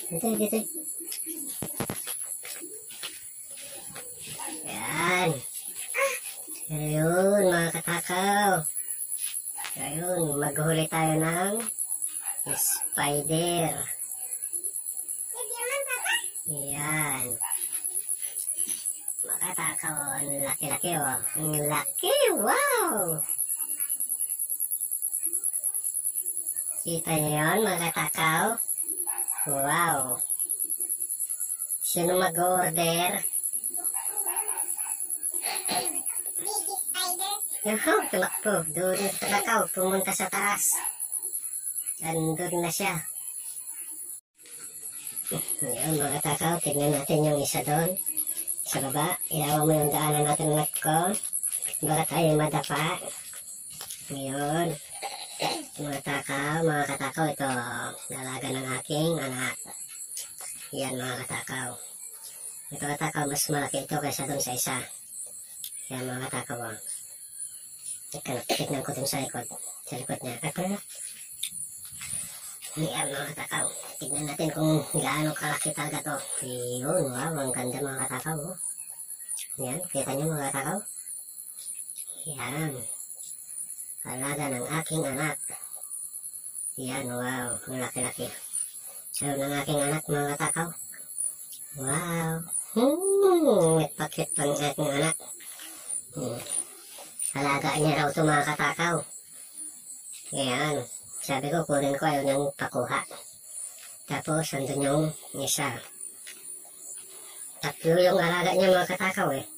Dito. Yan. Ayun, mga katakaw. Ayun, maghuli tayo ng spider. Yan. Mga katakaw, ang laki-laki oh. Ang laki, wow! Kita niyo yun, mga katakaw? Wow! Sino mag-order? Yahaw, tumakbo. Doon yung katakaw, pumunta sa taas. Nandun na siya. Ngayon, mga katakaw, tignan natin yung isa doon. Sa baba, ilawan mo yung daanan natin ulit ko. Baka tayo madapa. Ngayon, mga katakaw, ito, dalaga ng aking anak. Yan, mga katakaw. Ito katakaw, mas malaki ito kaysa doon sa isa. Yan, mga katakaw. Tignan ko dun sa likod. Sa likod niya. Yan, mga katakaw. Tignan natin kung gaano kalaki talaga to. Yun, wow, ang ganda mga katakaw. Oh. Yan, kita niyo mga katakaw. Yan. Alaga ng aking anak. Yan, wow, ang laki-laki. So, ng aking anak mga katakaw. Wow. Nagpakit pang aking anak. Alaga niya raw ito mga katakaw. Yan. Sabi ko, kunin ko, ayaw niyang pakuha. Tapos, andun yung isa. Tatlo yung alaga niya mga katakaw eh.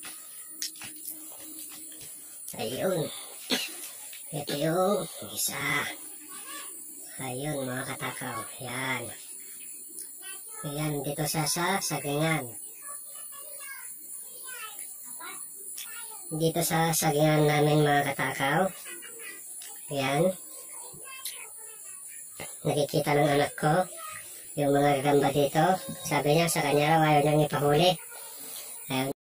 Ayun. Ito yung isa. Ayun mga katakaw. Yan. Yan, dito sa sagingan. Dito sa sagingan namin mga katakaw. Yan. Nakikita ng anak ko yung mga gagamba dito. Sabi niya sa kanya raw ayaw niyang ipahuli. Ayaw